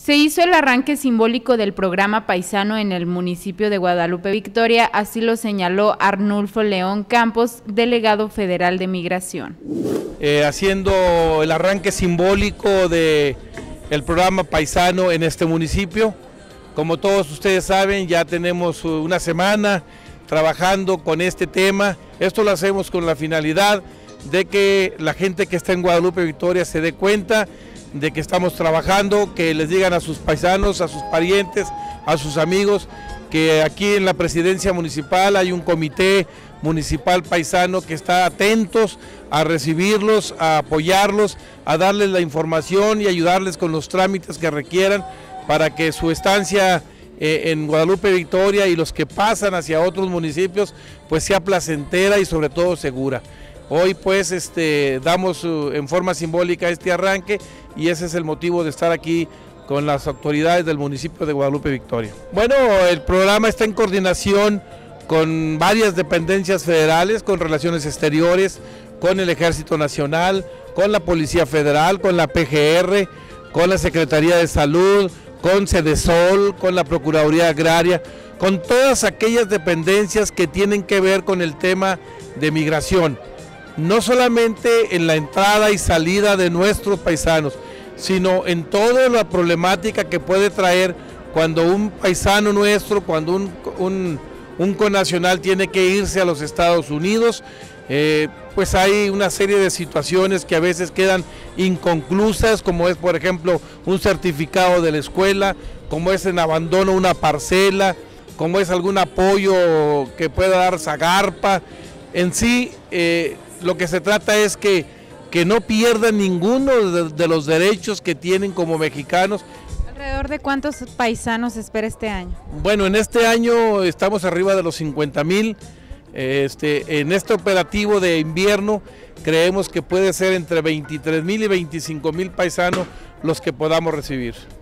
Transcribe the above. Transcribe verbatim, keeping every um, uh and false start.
Se hizo el arranque simbólico del programa paisano en el municipio de Guadalupe Victoria, así lo señaló Arnulfo León Campos, delegado federal de Migración. Eh, haciendo el arranque simbólico del programa paisano en este municipio. Como todos ustedes saben, ya tenemos una semana trabajando con este tema. Esto lo hacemos con la finalidad de que la gente que está en Guadalupe Victoria se dé cuenta de que estamos trabajando, que les digan a sus paisanos, a sus parientes, a sus amigos, que aquí en la presidencia municipal hay un comité municipal paisano que está atentos a recibirlos, a apoyarlos, a darles la información y ayudarles con los trámites que requieran para que su estancia eh, en Guadalupe Victoria y los que pasan hacia otros municipios pues sea placentera y sobre todo segura. Hoy pues este, damos uh, en forma simbólica este arranque y ese es el motivo de estar aquí con las autoridades del municipio de Guadalupe Victoria. Bueno, el programa está en coordinación con varias dependencias federales, con Relaciones Exteriores, con el Ejército Nacional, con la Policía Federal, con la P G R, con la Secretaría de Salud, con Cedesol, con la Procuraduría Agraria, con todas aquellas dependencias que tienen que ver con el tema de migración. No solamente en la entrada y salida de nuestros paisanos, sino en toda la problemática que puede traer cuando un paisano nuestro, cuando un, un, un connacional tiene que irse a los Estados Unidos, eh, pues hay una serie de situaciones que a veces quedan inconclusas, como es por ejemplo un certificado de la escuela, como es en abandono una parcela, como es algún apoyo que pueda dar Zagarpa. En sí, eh, lo que se trata es que, que no pierdan ninguno de, de los derechos que tienen como mexicanos. ¿Alrededor de cuántos paisanos espera este año? Bueno, en este año estamos arriba de los cincuenta mil. Este, en este operativo de invierno creemos que puede ser entre veintitrés mil y veinticinco mil paisanos los que podamos recibir.